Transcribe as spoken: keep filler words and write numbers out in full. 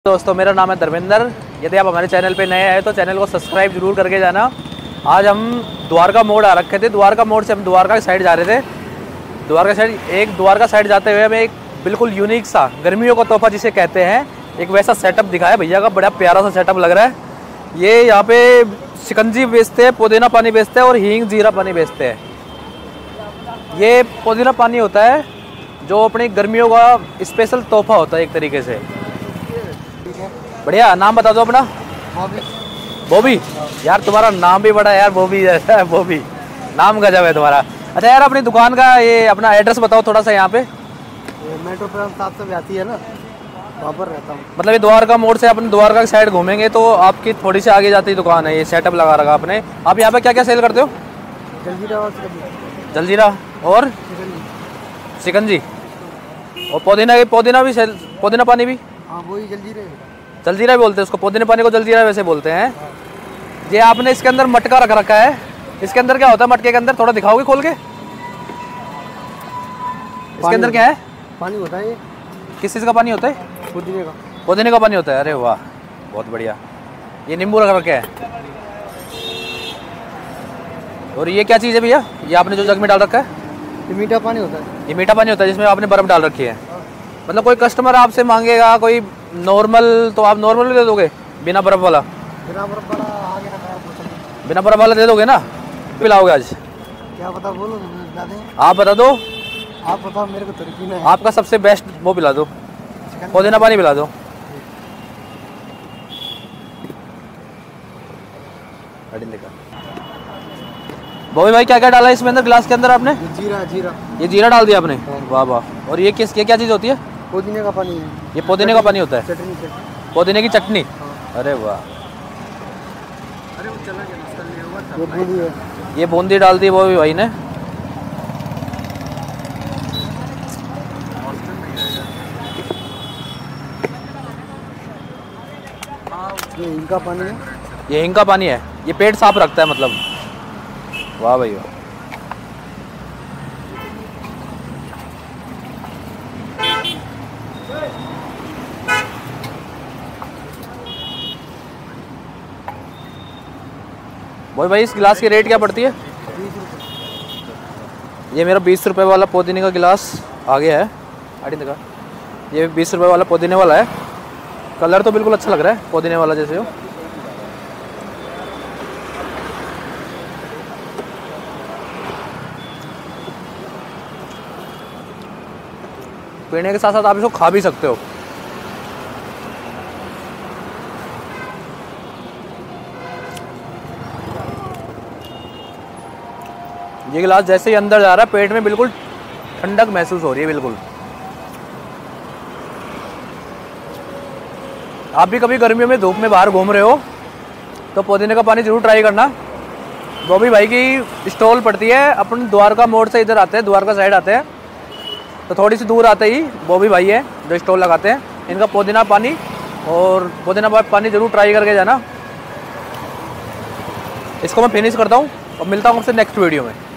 दोस्तों मेरा नाम है धर्मेंद्र। यदि आप हमारे चैनल पे नए आए तो चैनल को सब्सक्राइब जरूर करके जाना। आज हम द्वारका मोड़ आ रखे थे। द्वारका मोड़ से हम द्वारका की साइड जा रहे थे। द्वारका साइड एक द्वारका साइड जाते हुए हमें एक बिल्कुल यूनिक सा गर्मियों का तोहफा जिसे कहते हैं एक वैसा सेटअप दिखाया भैया का। बड़ा प्यारा सा सेटअप लग रहा है। ये यहाँ पे शिकंजी बेचते हैं, पुदीना पानी बेचते हैं और हींग जीरा पानी बेचते हैं। ये पुदीना पानी होता है जो अपनी गर्मियों का स्पेशल तोहफा होता है एक तरीके से। बढ़िया। नाम बता दो अपना। बॉबी। बॉबी यार तुम्हारा नाम भी बड़ा है यार, बॉबी जैसा है। बॉबी नाम गजब है तुम्हारा। अच्छा यार अपनी दुकान का ये अपना एड्रेस बताओ थोड़ा सा। यहाँ पे मेट्रो साहब से आती है ना, वहाँ पर रहता हूँ। मतलब ये द्वारका मोड़ से अपने द्वारका की साइड घूमेंगे तो आपकी थोड़ी सी आगे जाती दुकान है। ये सेटअप लगा रखा आपने। आप यहाँ पे क्या क्या सेल करते हो? जलजीरा और शिकंजी। जलजीरा और शिकंजी और पुदीना। पुदीना भी सेल, पुदीना पानी भी। हाँ वही जलजीरे। जलजीरा भी बोलते हैं उसको, पुदीने पानी को जलजीरा वैसे बोलते हैं। ये आपने इसके अंदर मटका रख रखा है। इसके अंदर क्या होता है मटके के अंदर? थोड़ा दिखाओगे खोल के। इसके अंदर क्या है? पानी होता है। ये किस चीज़ का पानी होता है? पुदीने का। पुदीने का पानी होता है। अरे वाह बहुत बढ़िया। ये नींबू रख रखा है। और ये क्या चीज़ है भैया ये आपने जो जग में डाल रखा है? ये मीठा पानी होता है। ये मीठा पानी होता है जिसमें आपने बर्फ़ डाल रखी है। मतलब कोई कस्टमर आपसे मांगेगा कोई नॉर्मल तो आप नॉर्मल भी दे दोगे? बिना बर्फ़ वाला? बिना बर्फ वाला आगे रखा है बोतल। बिना बर्फ़ वाला दे दोगे ना? पिलाओगे आज? क्या पता, बोलो बता दें। आप बता दो। आप बताओ मेरे को तरीके में। आपका सबसे बेस्ट वो पिला दो, पुदीना पानी पिला दो। बॉबी भाई क्या क्या डाला है इसमें अंदर गिलास के अंदर आपने? जीरा। जीरा ये जीरा डाल दिया आपने। वाह वाह। और ये किस ये क्या चीज़ होती है? पुदीने का पानी है। ये पुदीने का पानी होता है। चटनी चटनी पुदीने की चटनी। अरे वाह। अरे वो चला गया। ये बूंदी है। ये बूंदी डाल दी बॉबी भाई ने। ये हिंग का पानी है। ये हिंग का पानी है। ये पेट साफ रखता है मतलब। वाह भाई वाह। भाई भाई इस गिलास की रेट क्या पड़ती है? ये मेरा बीस रुपए वाला पुदीने का गिलास आ गया है। आड़ी दिखा। ये बीस रुपए वाला पुदीने वाला है। कलर तो बिल्कुल अच्छा लग रहा है पुदीने वाला जैसे हो। पीने के साथ साथ आप इसको खा भी सकते हो। ये गिलास जैसे ही अंदर जा रहा है पेट में बिल्कुल ठंडक महसूस हो रही है बिल्कुल। आप भी कभी गर्मियों में धूप में बाहर घूम रहे हो तो पुदीने का पानी जरूर ट्राई करना। बॉबी भाई की स्टॉल पड़ती है अपन द्वारका मोड़ से इधर आते हैं, द्वारका साइड आते हैं तो थोड़ी सी दूर आते ही बॉबी भाई है जो स्टॉल लगाते हैं। इनका पुदीना पानी और पुदीना पानी जरूर ट्राई करके जाना। इसको मैं फिनिश करता हूँ और मिलता हूँ आपसे नेक्स्ट वीडियो में।